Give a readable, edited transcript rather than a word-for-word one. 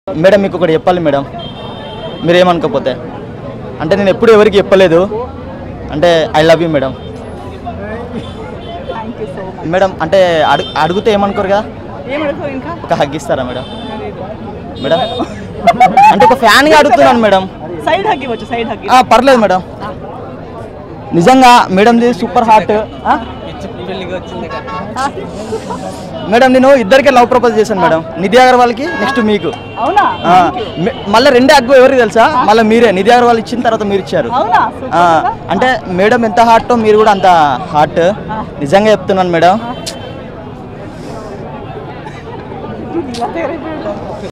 Madam మీకు ఒకటి చెప్పాలి మేడం, మీరేమనుకోకపోతే. అంటే నేను ఎప్పుడు ఎవరికి చెప్పలేదు, అంటే I love you madam. Madam అంటే అడిగితే ఏమనుకోరు కదా, ఒక హగ్ ఇస్తారా మేడం? మేడం అంటే ఒక ఫ్యాన్గా అడుగుతున్నాను మేడం. పర్లేదు మేడం. నిజంగా మేడంది సూపర్ హార్ట్. మేడం నేను ఇద్దరికే లవ్ ప్రపోజ్ చేశాను మేడం, నిధి అగర్వాల్కి, నెక్స్ట్ మీకు. మళ్ళీ రెండే అగ్గు ఎవరికి తెలుసా, మళ్ళీ మీరే. నిధి అగర్వాల్ ఇచ్చిన తర్వాత మీరు ఇచ్చారు. అంటే మేడం ఎంత హార్టో మీరు కూడా అంత హార్ట్. నిజంగా చెప్తున్నాను మేడం.